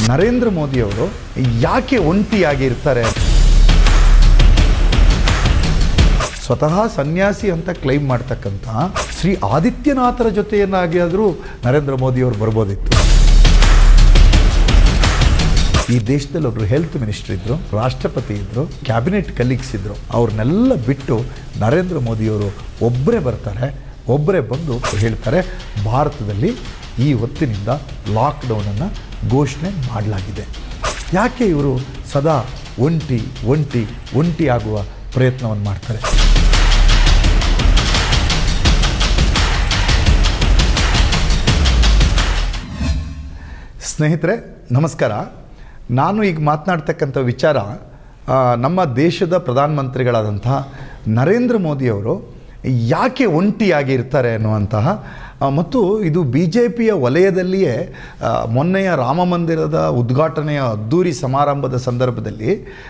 ನರೇಂದ್ರ ಮೋದಿಯವರು ಯಾಕೆ ಒಂಟಿಯಾಗಿರ್ತಾರೆ? ಸ್ವತಃ ಸನ್ಯಾಸಿ ಅಂತ ಕ್ಲೈಮ್ ಮಾಡ್ತಕ್ಕಂಥ ಶ್ರೀ ಆದಿತ್ಯನಾಥರ ಜೊತೆಯನ್ನಾಗಿಯಾದರೂ ನರೇಂದ್ರ ಮೋದಿಯವರು ಬರ್ಬೋದಿತ್ತು. ಈ ದೇಶದಲ್ಲಿ ಒಬ್ಬರು ಹೆಲ್ತ್ ಮಿನಿಸ್ಟರ್ ಇದ್ದರು, ರಾಷ್ಟ್ರಪತಿ ಇದ್ದರು, ಕ್ಯಾಬಿನೆಟ್ ಕಲೀಗ್ಸ್ ಇದ್ದರು. ಅವ್ರನ್ನೆಲ್ಲ ಬಿಟ್ಟು ನರೇಂದ್ರ ಮೋದಿಯವರು ಒಬ್ಬರೇ ಬರ್ತಾರೆ. ಒಬ್ಬರೇ ಬಂದು ಹೇಳ್ತಾರೆ, ಭಾರತದಲ್ಲಿ ಈ ಹೊತ್ತಿನಿಂದ ಲಾಕ್ಡೌನನ್ನು ಘೋಷಣೆ ಮಾಡಲಾಗಿದೆ. ಯಾಕೆ ಇವರು ಸದಾ ಒಂಟಿ ಆಗುವ ಪ್ರಯತ್ನವನ್ನು ಮಾಡ್ತಾರೆ? ಸ್ನೇಹಿತರೆ ನಮಸ್ಕಾರ. ನಾನು ಈಗ ಮಾತನಾಡ್ತಕ್ಕಂಥ ವಿಚಾರ ನಮ್ಮ ದೇಶದ ಪ್ರಧಾನಮಂತ್ರಿಗಳಾದಂತಹ ನರೇಂದ್ರ ಮೋದಿಯವರು ಯಾಕೆ ಒಂಟಿಯಾಗಿರ್ತಾರೆ ಅನ್ನುವಂತಹ ಮತ್ತು ಇದು ಬಿ ಜೆ ಪಿಯ ವಲಯದಲ್ಲಿಯೇ ಮೊನ್ನೆಯ ರಾಮ ಮಂದಿರದ ಉದ್ಘಾಟನೆಯ ಅದ್ಧೂರಿ ಸಮಾರಂಭದ ಸಂದರ್ಭದಲ್ಲಿ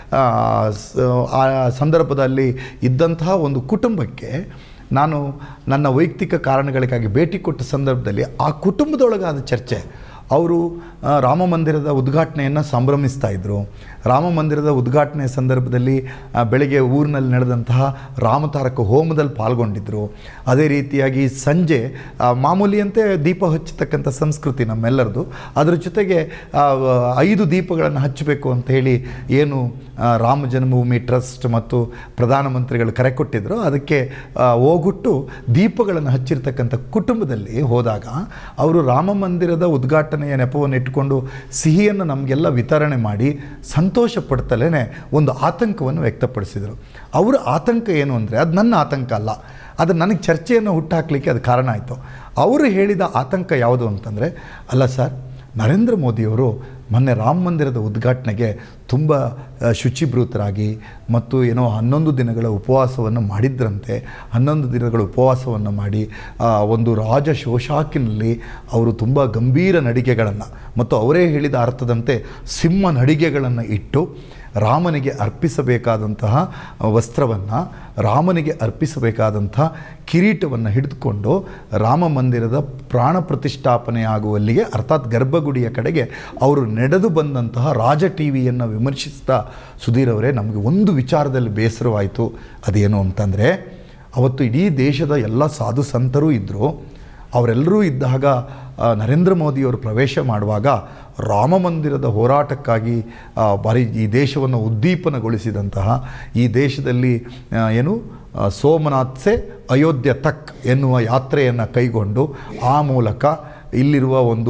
ಇದ್ದಂತಹ ಒಂದು ಕುಟುಂಬಕ್ಕೆ ನಾನು ನನ್ನ ವೈಯಕ್ತಿಕ ಕಾರಣಗಳಿಗಾಗಿ ಭೇಟಿ ಕೊಟ್ಟ ಸಂದರ್ಭದಲ್ಲಿ ಆ ಕುಟುಂಬದೊಳಗಾದ ಚರ್ಚೆ. ಅವರು ರಾಮ ಮಂದಿರದ ಉದ್ಘಾಟನೆಯನ್ನು ಸಂಭ್ರಮಿಸ್ತಾ ಇದ್ದರು. ರಾಮ ಮಂದಿರದ ಉದ್ಘಾಟನೆ ಸಂದರ್ಭದಲ್ಲಿ ಬೆಳಗ್ಗೆ ಊರಿನಲ್ಲಿ ನಡೆದಂತಹ ರಾಮತಾರಕ ಹೋಮದಲ್ಲಿ ಪಾಲ್ಗೊಂಡಿದ್ದರು. ಅದೇ ರೀತಿಯಾಗಿ ಸಂಜೆ ಮಾಮೂಲಿಯಂತೆ ದೀಪ ಹಚ್ಚತಕ್ಕಂಥ ಸಂಸ್ಕೃತಿ ನಮ್ಮೆಲ್ಲರದು. ಅದರ ಜೊತೆಗೆ 5 ದೀಪಗಳನ್ನು ಹಚ್ಚಬೇಕು ಅಂತ ಹೇಳಿ ಏನು ರಾಮ ಜನ್ಮಭೂಮಿ ಟ್ರಸ್ಟ್ ಮತ್ತು ಪ್ರಧಾನಮಂತ್ರಿಗಳು ಕರೆ ಕೊಟ್ಟಿದ್ದರು, ಅದಕ್ಕೆ ಹೋಗುಟ್ಟು ದೀಪಗಳನ್ನು ಹಚ್ಚಿರ್ತಕ್ಕಂಥ ಕುಟುಂಬದಲ್ಲಿ ಹೋದಾಗ ಅವರು ರಾಮ ಮಂದಿರದ ಉದ್ಘಾಟನೆಯ ನೆಪವನ್ನು ಇಟ್ಟುಕೊಂಡು ಸಿಹಿಯನ್ನು ನಮಗೆಲ್ಲ ವಿತರಣೆ ಮಾಡಿ ಸಂತೋಷ ಪಡ್ತಲೇ ಒಂದು ಆತಂಕವನ್ನು ವ್ಯಕ್ತಪಡಿಸಿದರು. ಅವರ ಆತಂಕ ಏನು ಅಂದರೆ ಅದು ನನ್ನ ಆತಂಕ ಅಲ್ಲ, ಅದು ನನಗೆ ಚರ್ಚೆಯನ್ನು ಹುಟ್ಟಾಕಲಿಕ್ಕೆ ಅದು ಕಾರಣ ಆಯಿತು. ಅವರು ಹೇಳಿದ ಆತಂಕ ಯಾವುದು ಅಂತಂದರೆ, ಅಲ್ಲ ಸರ್, ನರೇಂದ್ರ ಮೋದಿಯವರು ಮೊನ್ನೆ ರಾಮ ಮಂದಿರದ ಉದ್ಘಾಟನೆಗೆ ತುಂಬ ಶುಚಿಭೂತರಾಗಿ ಮತ್ತು ಏನೋ 11 ದಿನಗಳ ಉಪವಾಸವನ್ನು ಮಾಡಿದ್ರಂತೆ. 11 ದಿನಗಳ ಉಪವಾಸವನ್ನು ಮಾಡಿ ಒಂದು ರಾಜ ಶೋಷಾಕಿನಲ್ಲಿ ಅವರು ತುಂಬ ಗಂಭೀರ ನಡಿಗೆಗಳನ್ನು ಮತ್ತು ಅವರೇ ಹೇಳಿದ ಅರ್ಥದಂತೆ ಸಿಂಹ ನಡಿಗೆಗಳನ್ನು ಇಟ್ಟು ರಾಮನಿಗೆ ಅರ್ಪಿಸಬೇಕಾದಂತಹ ವಸ್ತ್ರವನ್ನು, ರಾಮನಿಗೆ ಅರ್ಪಿಸಬೇಕಾದಂಥ ಕಿರೀಟವನ್ನು ಹಿಡಿದುಕೊಂಡು ರಾಮ ಮಂದಿರದ ಪ್ರಾಣ ಪ್ರತಿಷ್ಠಾಪನೆ ಆಗುವಲ್ಲಿಗೆ ಅರ್ಥಾತ್ ಗರ್ಭಗುಡಿಯ ಕಡೆಗೆ ಅವರು ನಡೆದು ಬಂದಂತಹ ರಾಜ ಟಿವಿಯನ್ನು ವಿಮರ್ಶಿಸ್ತಾ, ಸುಧೀರ್ ಅವರೇ, ನಮಗೆ ಒಂದು ವಿಚಾರದಲ್ಲಿ ಬೇಸರವಾಯಿತು. ಅದೇನು ಅಂತಂದರೆ, ಅವತ್ತು ಇಡೀ ದೇಶದ ಎಲ್ಲ ಸಾಧು ಸಂತರೂ ಇದ್ದರು. ಅವರೆಲ್ಲರೂ ಇದ್ದಾಗ ನರೇಂದ್ರ ಮೋದಿಯವರು ಪ್ರವೇಶ ಮಾಡುವಾಗ ರಾಮ ಮಂದಿರದ ಹೋರಾಟಕ್ಕಾಗಿ ಈ ದೇಶವನ್ನು ಉದ್ದೀಪನಗೊಳಿಸಿದಂತಹ, ಈ ದೇಶದಲ್ಲಿ ಸೋಮನಾಥ್ ಸೆ ಅಯೋಧ್ಯ ತಕ್ ಎನ್ನುವ ಯಾತ್ರೆಯನ್ನು ಕೈಗೊಂಡು ಆ ಮೂಲಕ ಇಲ್ಲಿರುವ ಒಂದು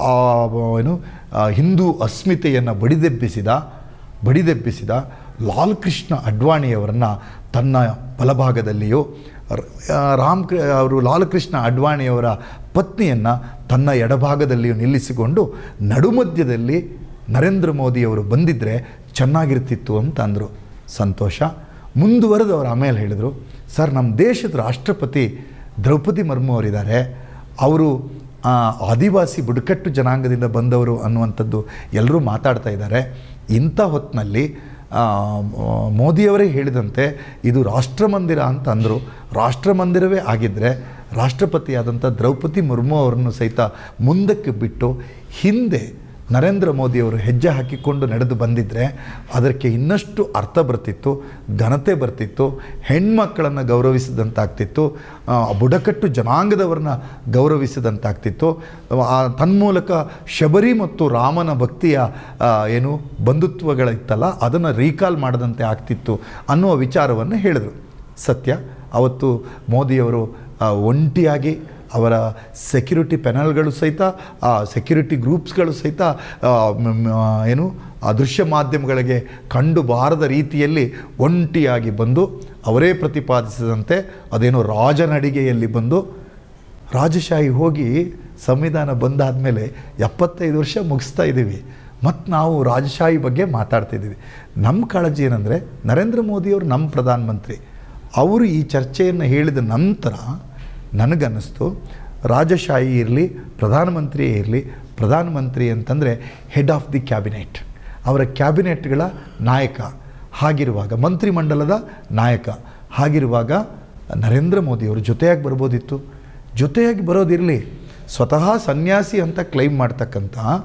ಹಿಂದೂ ಅಸ್ಮಿತೆಯನ್ನು ಬಡಿದೆಬ್ಬಿಸಿದ ಲಾಲ್ ಕೃಷ್ಣ ಅಡ್ವಾಣಿಯವರನ್ನು ತನ್ನ ಬಲಭಾಗದಲ್ಲಿಯೂ ಅವರು ಲಾಲ್ ಕೃಷ್ಣ ಅಡ್ವಾಣಿಯವರ ಪತ್ನಿಯನ್ನು ತನ್ನ ಎಡಭಾಗದಲ್ಲಿಯೂ ನಿಲ್ಲಿಸಿಕೊಂಡು ನಡುಮಧ್ಯದಲ್ಲಿ ನರೇಂದ್ರ ಮೋದಿಯವರು ಬಂದಿದ್ದರೆ ಚೆನ್ನಾಗಿರ್ತಿತ್ತು ಅಂತ ಅಂದರು. ಸಂತೋಷ. ಮುಂದುವರೆದು ಅವರು ಆಮೇಲೆ ಹೇಳಿದರು, ಸರ್, ನಮ್ಮ ದೇಶದ ರಾಷ್ಟ್ರಪತಿ ದ್ರೌಪದಿ ಮುರ್ಮು ಅವರಿದ್ದಾರೆ, ಅವರು ಆದಿವಾಸಿ ಬುಡಕಟ್ಟು ಜನಾಂಗದಿಂದ ಬಂದವರು ಅನ್ನುವಂಥದ್ದು ಎಲ್ಲರೂ ಮಾತಾಡ್ತಾ ಇದ್ದಾರೆ. ಇಂಥ ಹೊತ್ತಿನಲ್ಲಿ ಮೋದಿಯವರೇ ಹೇಳಿದಂತೆ ಇದು ರಾಷ್ಟ್ರಮಂದಿರ ಅಂತ ಅಂದರು. ರಾಷ್ಟ್ರಮಂದಿರವೇ ಆಗಿದ್ದರೆ ರಾಷ್ಟ್ರಪತಿಯಾದಂಥ ದ್ರೌಪದಿ ಮುರ್ಮು ಅವರನ್ನು ಸಹಿತ ಮುಂದಕ್ಕೆ ಬಿಟ್ಟು ಹಿಂದೆ ನರೇಂದ್ರ ಮೋದಿಯವರು ಹೆಜ್ಜೆ ಹಾಕಿಕೊಂಡು ನಡೆದು ಬಂದಿದ್ದರೆ ಅದಕ್ಕೆ ಇನ್ನಷ್ಟು ಅರ್ಥ ಬರ್ತಿತ್ತು, ಘನತೆ ಬರ್ತಿತ್ತು, ಹೆಣ್ಮಕ್ಕಳನ್ನು ಗೌರವಿಸಿದಂತಾಗ್ತಿತ್ತು, ಬುಡಕಟ್ಟು ಜನಾಂಗದವ್ರನ್ನ ಗೌರವಿಸಿದಂತಾಗ್ತಿತ್ತು. ತನ್ಮೂಲಕ ಶಬರಿ ಮತ್ತು ರಾಮನ ಭಕ್ತಿಯ ಬಂಧುತ್ವಗಳಿತ್ತಲ್ಲ, ಅದನ್ನು ರೀಕಾಲ್ ಮಾಡದಂತೆ ಆಗ್ತಿತ್ತು ಅನ್ನುವ ವಿಚಾರವನ್ನು ಹೇಳಿದರು. ಸತ್ಯ, ಅವತ್ತು ಮೋದಿಯವರು ಒಂಟಿಯಾಗಿ ಅವರ ಸೆಕ್ಯೂರಿಟಿ ಪ್ಯಾನಲ್ಗಳು ಸಹಿತ, ಸೆಕ್ಯೂರಿಟಿ ಗ್ರೂಪ್ಸ್ಗಳು ಸಹಿತ ದೃಶ್ಯ ಮಾಧ್ಯಮಗಳಿಗೆ ಕಂಡು ಬಾರದ ರೀತಿಯಲ್ಲಿ ಒಂಟಿಯಾಗಿ ಬಂದು ಅವರೇ ಪ್ರತಿಪಾದಿಸಿದಂತೆ ಅದೇನೋ ರಾಜನಡಿಗೆಯಲ್ಲಿ ಬಂದು, ರಾಜಶಾಹಿ ಹೋಗಿ ಸಂವಿಧಾನ ಬಂದಾದ ಮೇಲೆ 75 ವರ್ಷ ಮುಗಿಸ್ತಾ ಇದ್ದೀವಿ, ಮತ್ತು ನಾವು ರಾಜಶಾಹಿ ಬಗ್ಗೆ ಮಾತಾಡ್ತಿದ್ದೀವಿ. ನಮ್ಮ ಕಾಳಜಿ ಏನಂದರೆ, ನರೇಂದ್ರ ಮೋದಿಯವರು ನಮ್ಮ ಪ್ರಧಾನಮಂತ್ರಿ. ಅವರು ಈ ಚರ್ಚೆಯನ್ನು ಹೇಳಿದ ನಂತರ ನನಗನ್ನಿಸ್ತು, ರಾಜಶಾಹಿ ಇರಲಿ, ಪ್ರಧಾನಮಂತ್ರಿಯೇ ಇರಲಿ, ಪ್ರಧಾನಮಂತ್ರಿ ಅಂತಂದರೆ ಹೆಡ್ ಆಫ್ ದಿ ಕ್ಯಾಬಿನೆಟ್, ಅವರ ಕ್ಯಾಬಿನೆಟ್ಗಳ ನಾಯಕ ಹಾಗಿರುವಾಗ, ಮಂತ್ರಿಮಂಡಲದ ನಾಯಕ ಹಾಗಿರುವಾಗ ನರೇಂದ್ರ ಮೋದಿಯವರು ಜೊತೆಯಾಗಿ ಬರ್ಬೋದಿತ್ತು. ಜೊತೆಯಾಗಿ ಬರೋದಿರಲಿ, ಸ್ವತಃ ಸನ್ಯಾಸಿ ಅಂತ ಕ್ಲೈಮ್ ಮಾಡ್ತಕ್ಕಂಥ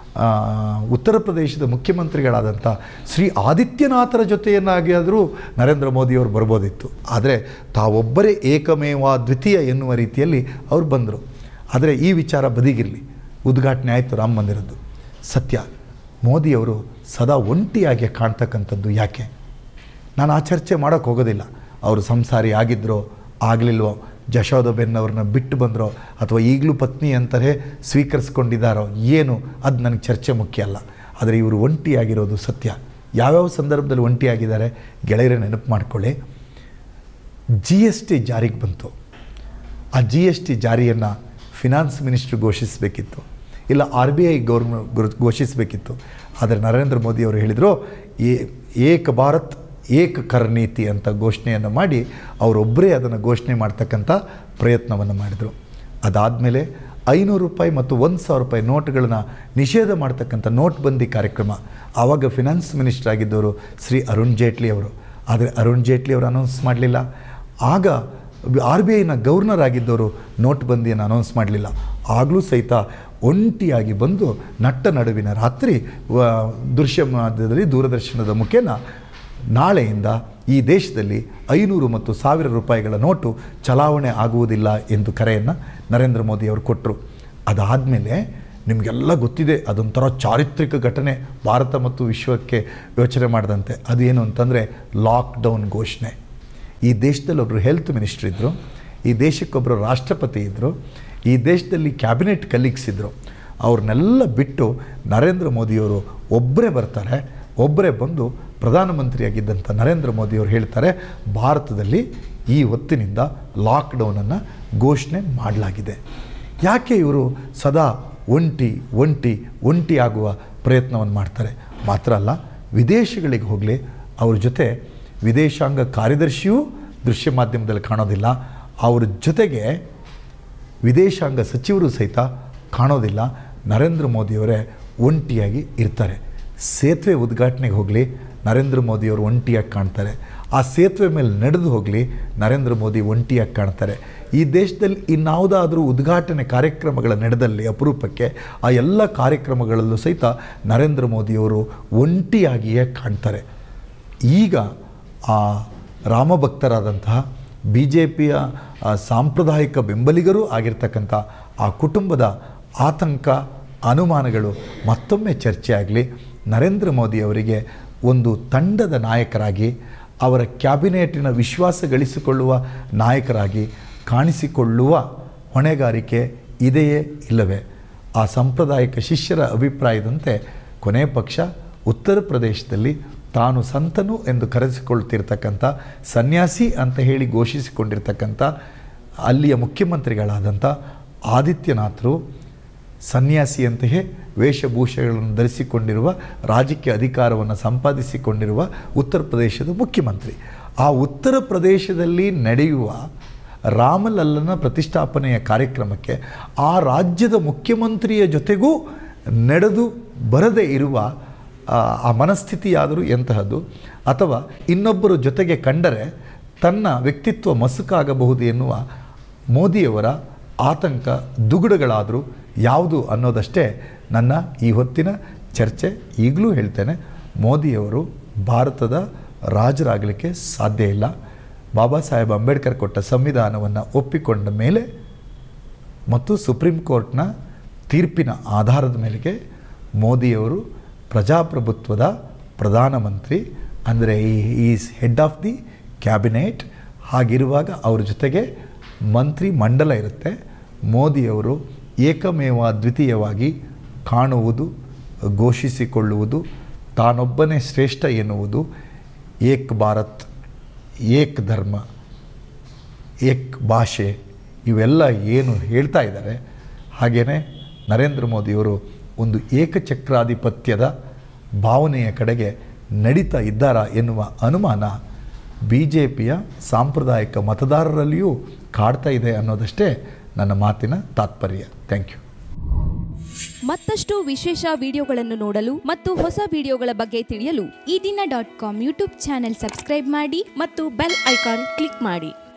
ಉತ್ತರ ಪ್ರದೇಶದ ಮುಖ್ಯಮಂತ್ರಿಗಳಾದಂಥ ಶ್ರೀ ಆದಿತ್ಯನಾಥರ ಜೊತೆಯನ್ನಾಗಿಯಾದರೂ ನರೇಂದ್ರ ಮೋದಿಯವರು ಬರ್ಬೋದಿತ್ತು. ಆದರೆ ತಾವೊಬ್ಬರೇ ಏಕಮೇವ ದ್ವಿತೀಯ ಎನ್ನುವ ರೀತಿಯಲ್ಲಿ ಅವರು ಬಂದರು. ಆದರೆ ಈ ವಿಚಾರ ಬದಿಗಿರಲಿ, ಉದ್ಘಾಟನೆ ಆಯಿತು ರಾಮ ಮಂದಿರದ್ದು. ಸತ್ಯ, ಮೋದಿಯವರು ಸದಾ ಒಂಟಿಯಾಗಿ ಕಾಣ್ತಕ್ಕಂಥದ್ದು ಯಾಕೆ? ನಾನು ಆ ಚರ್ಚೆ ಮಾಡೋಕ್ಕೆ ಹೋಗೋದಿಲ್ಲ. ಅವರು ಸಂಸಾರಿ ಆಗಿದ್ದರೋ ಆಗಲಿಲ್ವೋ, ಜಶೋದಬೆನ್ನವ್ರನ್ನ ಬಿಟ್ಟು ಬಂದರೋ ಅಥವಾ ಈಗಲೂ ಪತ್ನಿ ಅಂತಾರೆ ಸ್ವೀಕರಿಸ್ಕೊಂಡಿದ್ದಾರೋ ಏನು, ಅದು ನನಗೆ ಚರ್ಚೆ ಮುಖ್ಯ ಅಲ್ಲ. ಆದರೆ ಇವರು ಒಂಟಿಯಾಗಿರೋದು ಸತ್ಯ. ಯಾವ್ಯಾವ ಸಂದರ್ಭದಲ್ಲಿ ಒಂಟಿಯಾಗಿದ್ದಾರೆ ಗೆಳೆಯರೇ ನೆನಪು ಮಾಡ್ಕೊಳ್ಳಿ. GST ಜಾರಿಗೆ ಬಂತು. ಆ GST ಜಾರಿಯನ್ನು ಫಿನಾನ್ಸ್ ಮಿನಿಸ್ಟ್ರು ಘೋಷಿಸಬೇಕಿತ್ತು, ಇಲ್ಲ RBI ಘೋಷಿಸಬೇಕಿತ್ತು. ಆದರೆ ನರೇಂದ್ರ ಮೋದಿಯವರು ಹೇಳಿದರು ಏಕ ಭಾರತ್ ಏಕ ಕರ್ ನೀತಿ ಅಂತ ಘೋಷಣೆಯನ್ನು ಮಾಡಿ ಅವರೊಬ್ಬರೇ ಅದನ್ನು ಘೋಷಣೆ ಮಾಡ್ತಕ್ಕಂಥ ಪ್ರಯತ್ನವನ್ನು ಮಾಡಿದರು. ಅದಾದಮೇಲೆ 500 ರೂಪಾಯಿ ಮತ್ತು 1,000 ರೂಪಾಯಿ ನೋಟ್ಗಳನ್ನು ನಿಷೇಧ ಮಾಡ್ತಕ್ಕಂಥ ನೋಟ್ಬಂದಿ ಕಾರ್ಯಕ್ರಮ. ಆವಾಗ ಫಿನಾನ್ಸ್ ಮಿನಿಸ್ಟರ್ ಆಗಿದ್ದವರು ಶ್ರೀ ಅರುಣ್ ಜೇಟ್ಲಿ ಅವರು. ಆದರೆ ಅರುಣ್ ಜೇಟ್ಲಿ ಅವರು ಅನೌನ್ಸ್ ಮಾಡಲಿಲ್ಲ. ಆಗ RBIನ ಗವರ್ನರ್ ಆಗಿದ್ದವರು ನೋಟ್ಬಂದಿಯನ್ನು ಅನೌನ್ಸ್ ಮಾಡಲಿಲ್ಲ. ಆಗಲೂ ಸಹಿತ ಒಂಟಿಯಾಗಿ ಬಂದು ನಟ್ಟ ನಡುವಿನ ರಾತ್ರಿ ದೃಶ್ಯ ಮಾಧ್ಯಮದಲ್ಲಿ ದೂರದರ್ಶನದ ಮುಖೇನ ನಾಳೆಯಿಂದ ಈ ದೇಶದಲ್ಲಿ 500 ಮತ್ತು 1000 ರೂಪಾಯಿಗಳ ನೋಟು ಚಲಾವಣೆ ಆಗುವುದಿಲ್ಲ ಎಂದು ಕರೆಯನ್ನು ನರೇಂದ್ರ ಮೋದಿಯವರು ಕೊಟ್ಟರು. ಅದಾದಮೇಲೆ ನಿಮಗೆಲ್ಲ ಗೊತ್ತಿದೆ, ಅದೊಂಥರ ಚಾರಿತ್ರಿಕ ಘಟನೆ ಭಾರತ ಮತ್ತು ವಿಶ್ವಕ್ಕೆ ಯೋಚನೆ ಮಾಡಿದಂತೆ. ಅದೇನು ಅಂತಂದರೆ ಲಾಕ್ಡೌನ್ ಘೋಷಣೆ. ಈ ದೇಶದಲ್ಲಿ ಒಬ್ಬರು ಹೆಲ್ತ್ ಮಿನಿಸ್ಟ್ರ್ ಇದ್ದರು, ಈ ದೇಶಕ್ಕೊಬ್ಬರು ರಾಷ್ಟ್ರಪತಿ ಇದ್ದರು, ಈ ದೇಶದಲ್ಲಿ ಕ್ಯಾಬಿನೆಟ್ ಕಲೀಗ್ಸ್ ಇದ್ದರು. ಅವ್ರನ್ನೆಲ್ಲ ಬಿಟ್ಟು ನರೇಂದ್ರ ಮೋದಿಯವರು ಒಬ್ಬರೇ ಬರ್ತಾರೆ. ಒಬ್ಬರೇ ಬಂದು ಪ್ರಧಾನಮಂತ್ರಿಯಾಗಿದ್ದಂಥ ನರೇಂದ್ರ ಮೋದಿಯವರು ಹೇಳ್ತಾರೆ, ಭಾರತದಲ್ಲಿ ಈ ಹೊತ್ತಿನಿಂದ ಲಾಕ್ಡೌನನ್ನು ಘೋಷಣೆ ಮಾಡಲಾಗಿದೆ. ಯಾಕೆ ಇವರು ಸದಾ ಒಂಟಿ ಆಗುವ ಪ್ರಯತ್ನವನ್ನು ಮಾಡ್ತಾರೆ? ಮಾತ್ರ ಅಲ್ಲ, ವಿದೇಶಗಳಿಗೆ ಹೋಗಲಿ ಅವ್ರ ಜೊತೆ ವಿದೇಶಾಂಗ ಕಾರ್ಯದರ್ಶಿಯೂ ದೃಶ್ಯ ಮಾಧ್ಯಮದಲ್ಲಿ ಕಾಣೋದಿಲ್ಲ, ಅವ್ರ ಜೊತೆಗೆ ವಿದೇಶಾಂಗ ಸಚಿವರು ಸಹಿತ ಕಾಣೋದಿಲ್ಲ. ನರೇಂದ್ರ ಮೋದಿಯವರೇ ಒಂಟಿಯಾಗಿ ಇರ್ತಾರೆ. ಸೇತುವೆ ಉದ್ಘಾಟನೆಗೆ ಹೋಗಲಿ ನರೇಂದ್ರ ಮೋದಿಯವರು ಒಂಟಿಯಾಗಿ ಕಾಣ್ತಾರೆ. ಆ ಸೇತುವೆ ಮೇಲೆ ನಡೆದು ಹೋಗಲಿ ನರೇಂದ್ರ ಮೋದಿ ಒಂಟಿಯಾಗಿ ಕಾಣ್ತಾರೆ. ಈ ದೇಶದಲ್ಲಿ ಇನ್ಯಾವುದಾದ್ರೂ ಉದ್ಘಾಟನೆ ಕಾರ್ಯಕ್ರಮಗಳ ನಡೆದಲ್ಲಿ ಅಪರೂಪಕ್ಕೆ ಆ ಎಲ್ಲ ಕಾರ್ಯಕ್ರಮಗಳಲ್ಲೂ ಸಹಿತ ನರೇಂದ್ರ ಮೋದಿಯವರು ಒಂಟಿಯಾಗಿಯೇ ಕಾಣ್ತಾರೆ. ಈಗ ಆ ರಾಮಭಕ್ತರಾದಂತಹ BJPಯ ಸಾಂಪ್ರದಾಯಿಕ ಬೆಂಬಲಿಗರೂ ಆಗಿರ್ತಕ್ಕಂಥ ಆ ಕುಟುಂಬದ ಆತಂಕ, ಅನುಮಾನಗಳು ಮತ್ತೊಮ್ಮೆ ಚರ್ಚೆ ಆಗಲಿ. ನರೇಂದ್ರ ಮೋದಿಯವರಿಗೆ ಒಂದು ತಂಡದ ನಾಯಕರಾಗಿ, ಅವರ ಕ್ಯಾಬಿನೆಟಿನ ವಿಶ್ವಾಸ ಗಳಿಸಿಕೊಳ್ಳುವ ನಾಯಕರಾಗಿ ಕಾಣಿಸಿಕೊಳ್ಳುವ ಹೊಣೆಗಾರಿಕೆ ಇದೆಯೇ ಇಲ್ಲವೇ? ಆ ಸಾಂಪ್ರದಾಯಿಕ ಶಿಷ್ಯರ ಅಭಿಪ್ರಾಯದಂತೆ ಕೊನೆ ಪಕ್ಷ ಉತ್ತರ ಪ್ರದೇಶದಲ್ಲಿ ತಾನು ಸಂತನು ಎಂದು ಕರೆಸಿಕೊಳ್ತಿರ್ತಕ್ಕಂಥ ಸನ್ಯಾಸಿ ಅಂತ ಹೇಳಿ ಘೋಷಿಸಿಕೊಂಡಿರ್ತಕ್ಕಂಥ ಅಲ್ಲಿಯ ಮುಖ್ಯಮಂತ್ರಿಗಳಾದಂಥ ಆದಿತ್ಯನಾಥರು ಸನ್ಯಾಸಿಯಂತೆಯೇ ವೇಷಭೂಷೆಗಳನ್ನು ಧರಿಸಿಕೊಂಡಿರುವ, ರಾಜಕೀಯ ಅಧಿಕಾರವನ್ನು ಸಂಪಾದಿಸಿಕೊಂಡಿರುವ ಉತ್ತರ ಪ್ರದೇಶದ ಮುಖ್ಯಮಂತ್ರಿ. ಆ ಉತ್ತರ ಪ್ರದೇಶದಲ್ಲಿ ನಡೆಯುವ ರಾಮಲಲ್ಲನ ಪ್ರತಿಷ್ಠಾಪನೆಯ ಕಾರ್ಯಕ್ರಮಕ್ಕೆ ಆ ರಾಜ್ಯದ ಮುಖ್ಯಮಂತ್ರಿಯ ಜೊತೆಗೂ ನಡೆದು ಬರದೇ ಇರುವ ಆ ಮನಸ್ಥಿತಿಯಾದರೂ ಎಂತಹದ್ದು? ಅಥವಾ ಇನ್ನೊಬ್ಬರ ಜೊತೆಗೆ ಕಂಡರೆ ತನ್ನ ವ್ಯಕ್ತಿತ್ವ ಮಸುಕಾಗಬಹುದು ಎನ್ನುವ ಮೋದಿಯವರ ಆತಂಕ, ದುಗುಡಗಳಾದರೂ ಯಾವುದು ಅನ್ನೋದಷ್ಟೇ ನನ್ನ ಈ ಹೊತ್ತಿನ ಚರ್ಚೆ. ಈಗಲೂ ಹೇಳ್ತೇನೆ, ಮೋದಿಯವರು ಭಾರತದ ರಾಜರಾಗಲಿಕ್ಕೆ ಸಾಧ್ಯ ಇಲ್ಲ. ಬಾಬಾ ಸಾಹೇಬ್ ಅಂಬೇಡ್ಕರ್ ಕೊಟ್ಟ ಸಂವಿಧಾನವನ್ನು ಒಪ್ಪಿಕೊಂಡ ಮೇಲೆ ಮತ್ತು ಸುಪ್ರೀಂ ಕೋರ್ಟ್ನ ತೀರ್ಪಿನ ಆಧಾರದ ಮೇಲೆಗೆ ಮೋದಿಯವರು ಪ್ರಜಾಪ್ರಭುತ್ವದ ಪ್ರಧಾನಮಂತ್ರಿ, ಅಂದರೆ is head of the cabinet. ಹಾಗಿರುವಾಗ ಅವ್ರ ಜೊತೆಗೆ ಮಂತ್ರಿ ಮಂಡಲ ಇರುತ್ತೆ. ಮೋದಿಯವರು ಏಕಮೇವ ದ್ವಿತೀಯವಾಗಿ ಕಾಣುವುದು, ಘೋಷಿಸಿಕೊಳ್ಳುವುದು, ತಾನೊಬ್ಬನೇ ಶ್ರೇಷ್ಠ ಎನ್ನುವುದು, ಏಕ್ ಭಾರತ್, ಏಕ್ ಧರ್ಮ, ಏಕ್ ಭಾಷೆ, ಇವೆಲ್ಲ ಏನು ಹೇಳ್ತಾ ಇದ್ದಾರೆ, ಹಾಗೆಯೇ ನರೇಂದ್ರ ಮೋದಿಯವರು ಒಂದು ಏಕಚಕ್ರಾಧಿಪತ್ಯದ ಭಾವನೆಯ ಕಡೆಗೆ ನಡೀತಾ ಇದ್ದಾರಾ ಎನ್ನುವ ಅನುಮಾನ BJPಯ ಸಾಂಪ್ರದಾಯಿಕ ಮತದಾರರಲ್ಲಿಯೂ ಕಾಡ್ತಾ ಇದೆ ಅನ್ನೋದಷ್ಟೇ ನನ್ನ ಮಾತಿನ ತಾತ್ಪರ್ಯ. Thank you. ಮತ್ತಷ್ಟು ವಿಶೇಷ ವಿಡಿಯೋಗಳನ್ನು ನೋಡಲು ಮತ್ತು ಹೊಸ ವಿಡಿಯೋಗಳ ಬಗ್ಗೆ ತಿಳಿಯಲು eDina.com ಯೂಟ್ಯೂಬ್ ಚಾನೆಲ್ ಸಬ್ಸ್ಕ್ರೈಬ್ ಮಾಡಿ ಮತ್ತು ಬೆಲ್ ಐಕಾನ್ ಕ್ಲಿಕ್ ಮಾಡಿ.